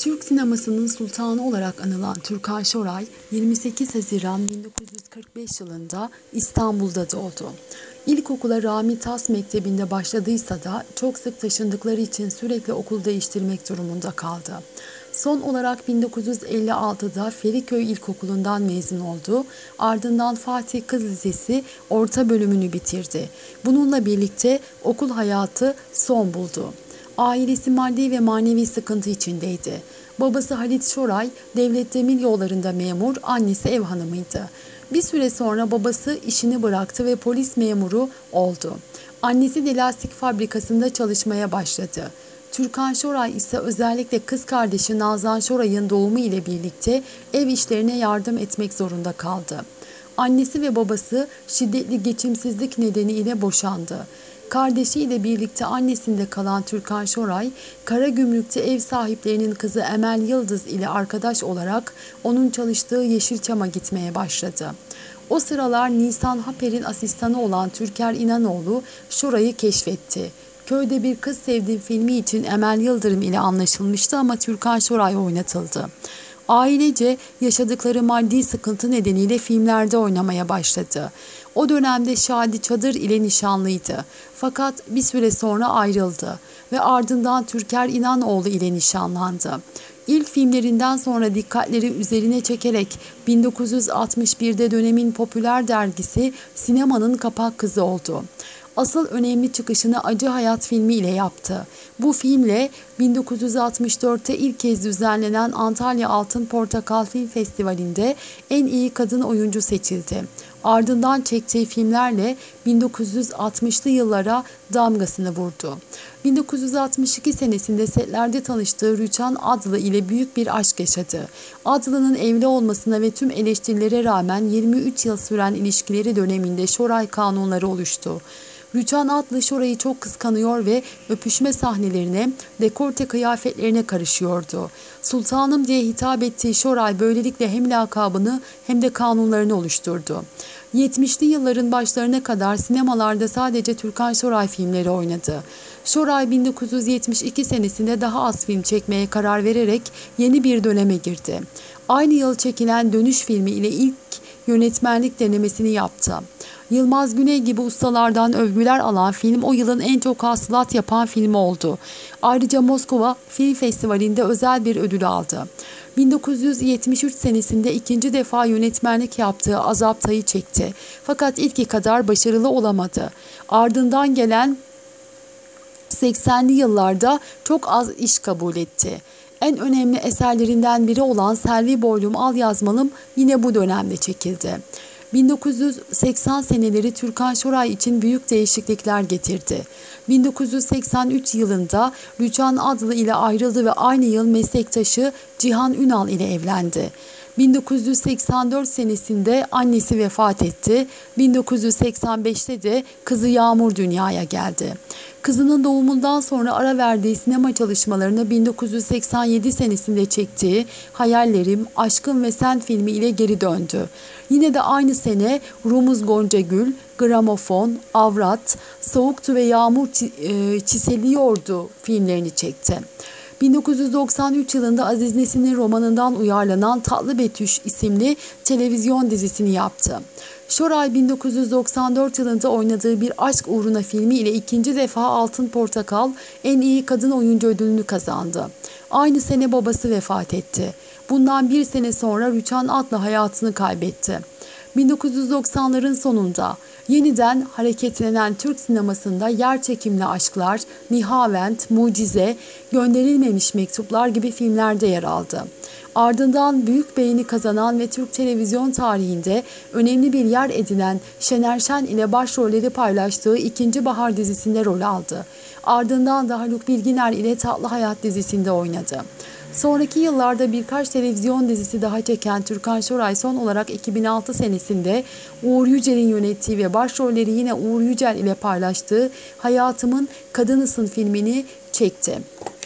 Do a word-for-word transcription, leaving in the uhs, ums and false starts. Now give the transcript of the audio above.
Türk sinemasının sultanı olarak anılan Türkan Şoray, yirmi sekiz Haziran bin dokuz yüz kırk beş yılında İstanbul'da doğdu. İlkokula Rami Tas Mektebi'nde başladıysa da çok sık taşındıkları için sürekli okul değiştirmek durumunda kaldı. Son olarak bin dokuz yüz elli altıda Feriköy İlkokulu'ndan mezun oldu. Ardından Fatih Kız Lisesi orta bölümünü bitirdi. Bununla birlikte okul hayatı son buldu. Ailesi maddi ve manevi sıkıntı içindeydi. Babası Halit Şoray, devlet demiryollarında memur, annesi ev hanımıydı. Bir süre sonra babası işini bıraktı ve polis memuru oldu. Annesi de lastik fabrikasında çalışmaya başladı. Türkan Şoray ise özellikle kız kardeşi Nazan Şoray'ın doğumu ile birlikte ev işlerine yardım etmek zorunda kaldı. Annesi ve babası şiddetli geçimsizlik nedeniyle boşandı. Kardeşiyle birlikte annesinde kalan Türkan Şoray, Karagümrük'te ev sahiplerinin kızı Emel Yıldız ile arkadaş olarak onun çalıştığı Yeşilçam'a gitmeye başladı. O sıralar Nisan Haper'in asistanı olan Türker İnanoğlu Şoray'ı keşfetti. Köyde bir Kız Sevdim filmi için Emel Yıldırım ile anlaşılmıştı ama Türkan Şoray oynatıldı. Ailece yaşadıkları maddi sıkıntı nedeniyle filmlerde oynamaya başladı. O dönemde Şadi Çadır ile nişanlıydı. Fakat bir süre sonra ayrıldı ve ardından Türker İnanoğlu ile nişanlandı. İlk filmlerinden sonra dikkatleri üzerine çekerek bin dokuz yüz altmış birde dönemin popüler dergisi Sinemanın kapak kızı oldu. Asıl önemli çıkışını Acı Hayat filmi ile yaptı. Bu filmle bin dokuz yüz altmış dörtte ilk kez düzenlenen Antalya Altın Portakal Film Festivali'nde en iyi kadın oyuncu seçildi. Ardından çektiği filmlerle bin dokuz yüz altmışlı yıllara damgasını vurdu. bin dokuz yüz altmış iki senesinde setlerde tanıştığı Rüçhan Adlı ile büyük bir aşk yaşadı. Adlı'nın evli olmasına ve tüm eleştirilere rağmen yirmi üç yıl süren ilişkileri döneminde Şoray kanunları oluştu. Rüçhan Adlı Şoray'ı çok kıskanıyor ve öpüşme sahnelerine, dekolte kıyafetlerine karışıyordu. Sultanım diye hitap ettiği Şoray böylelikle hem lakabını hem de kanunlarını oluşturdu. yetmişli yılların başlarına kadar sinemalarda sadece Türkan Şoray filmleri oynadı. Şoray bin dokuz yüz yetmiş iki senesinde daha az film çekmeye karar vererek yeni bir döneme girdi. Aynı yıl çekilen Dönüş filmi ile ilk yönetmenlik denemesini yaptı. Yılmaz Güney gibi ustalardan övgüler alan film o yılın en çok hasılat yapan filmi oldu. Ayrıca Moskova Film Festivali'nde özel bir ödül aldı. bin dokuz yüz yetmiş üç senesinde ikinci defa yönetmenlik yaptığı Azap Tay'ı çekti. Fakat ilki kadar başarılı olamadı. Ardından gelen seksenli yıllarda çok az iş kabul etti. En önemli eserlerinden biri olan Selvi Boylum Al Yazmalım yine bu dönemde çekildi. bin dokuz yüz seksen seneleri Türkan Şoray için büyük değişiklikler getirdi. bin dokuz yüz seksen üç yılında Rüçhan Adlı ile ayrıldı ve aynı yıl meslektaşı Cihan Ünal ile evlendi. bin dokuz yüz seksen dört senesinde annesi vefat etti. bin dokuz yüz seksen beşte de kızı Yağmur dünyaya geldi. Kızının doğumundan sonra ara verdiği sinema çalışmalarını bin dokuz yüz seksen yedi senesinde çektiği Hayallerim, Aşkım ve Sen filmi ile geri döndü. Yine de aynı sene Rumuz Goncagül, Gramofon, Avrat, Soğuktu ve Yağmur Çiseliyordu filmlerini çekti. bin dokuz yüz doksan üç yılında Aziz Nesin'in romanından uyarlanan Tatlı Betüş isimli televizyon dizisini yaptı. Şoray bin dokuz yüz doksan dört yılında oynadığı Bir Aşk Uğruna filmi ile ikinci defa Altın Portakal en iyi kadın oyuncu ödülünü kazandı. Aynı sene babası vefat etti. Bundan bir sene sonra Rüçhan Adlı hayatını kaybetti. bin dokuz yüz doksanların sonunda yeniden hareketlenen Türk sinemasında Yer Çekimli Aşklar, Nihavent, Mucize, Gönderilmemiş Mektuplar gibi filmlerde yer aldı. Ardından büyük beğeni kazanan ve Türk televizyon tarihinde önemli bir yer edinen Şener Şen ile başrolleri paylaştığı İkinci Bahar dizisinde rol aldı. Ardından da Haluk Bilginer ile Tatlı Hayat dizisinde oynadı. Sonraki yıllarda birkaç televizyon dizisi daha çeken Türkan Şoray son olarak iki bin altı senesinde Uğur Yücel'in yönettiği ve başrolleri yine Uğur Yücel ile paylaştığı Hayatımın Kadınısın filmini çekti.